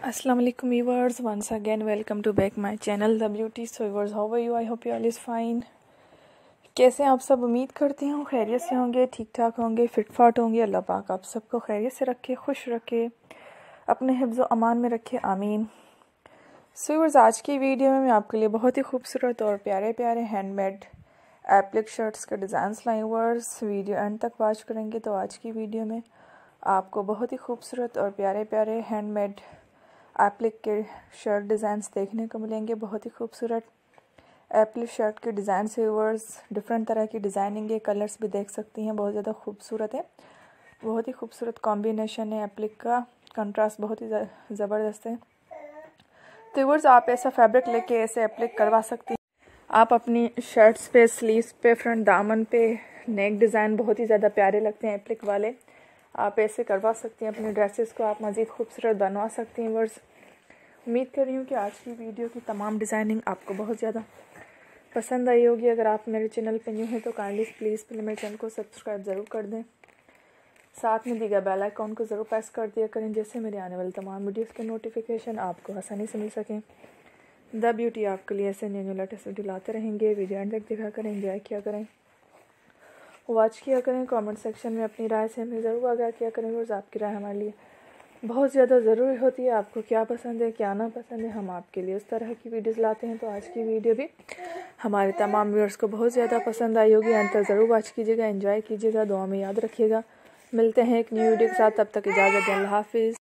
Assalamu alaikum viewers, once again welcome to back my channel The Beauty. So viewers, how are you? I hope you all is fine. कैसे हैं आप सब? उम्मीद करती हूँ खैरियत से होंगे, ठीक ठाक होंगे, फिट फाट होंगे। अल्लाह पाक आप सबको खैरियत से रखे, खुश रखे, अपने हिफ्ज़ व अमान में रखे, आमीन। सो व्यूअर्स, आज की वीडियो में मैं आपके लिए बहुत ही खूबसूरत और प्यारे प्यारे हैंडमेड एप्लिक शर्ट्स के डिज़ाइंस लाई। व्यूअर्स, वीडियो एंड तक वॉच करेंगे तो आज की वीडियो में आपको बहुत ही खूबसूरत और प्यारे प्यारे हैंडमेड एप्लिक के शर्ट डिज़ाइंस देखने को मिलेंगे। बहुत ही खूबसूरत एप्लिक शर्ट के डिज़ाइन से व्यूअर्स, डिफरेंट तरह की डिज़ाइनिंग है, कलर्स भी देख सकती हैं, बहुत ज़्यादा खूबसूरत है। बहुत ही खूबसूरत कॉम्बिनेशन है एप्लिक का, कंट्रास्ट बहुत ही ज़बरदस्त है। तो व्यूअर्स, आप ऐसा फैब्रिक लेके ऐसे एप्लिक करवा सकती हैं। आप अपनी शर्ट्स पे, स्लीव्स पे, फ्रंट दामन पे, नेक डिज़ाइन बहुत ही ज़्यादा प्यारे लगते हैं एप्लिक वाले। आप ऐसे करवा सकती हैं अपने ड्रेसेस को, आप मज़ीद खूबसूरत बनवा सकती हैं। व्यूअर्स, उम्मीद कर रही हूँ कि आज की वीडियो की तमाम डिज़ाइनिंग आपको बहुत ज़्यादा पसंद आई होगी। अगर आप मेरे चैनल पर न्यू हैं तो काइंडली प्लीज़ मेरे चैनल को सब्सक्राइब ज़रूर कर दें, साथ में दिया बेल आइकॉन को ज़रूर प्रेस कर दिया करें, जिससे मेरे आने वाले तमाम वीडियोज़ के नोटिफिकेशन आपको आसानी से मिल सकें। द ब्यूटी आपके लिए ऐसे न्यू लेटेस्ट वीडियो लाते रहेंगे। वीडियो एंड तक देखा करें, एंजॉय किया करें, वॉच किया करें। कमेंट सेक्शन में अपनी राय से हमें ज़रूर आगाह किया करें। रोज़ आपकी राय हमारे लिए बहुत ज़्यादा ज़रूरी होती है। आपको क्या पसंद है, क्या ना पसंद है, हम आपके लिए उस तरह की वीडियोज़ लाते हैं। तो आज की वीडियो भी हमारे तमाम व्यूअर्स को बहुत ज़्यादा पसंद आई होगी। अंत तक ज़रूर वॉच कीजिएगा, एंजॉय कीजिएगा, दुआ में याद रखिएगा। मिलते हैं एक न्यू वीडियो के साथ, तब तक इजाज़त दें, अल्लाह हाफिज़।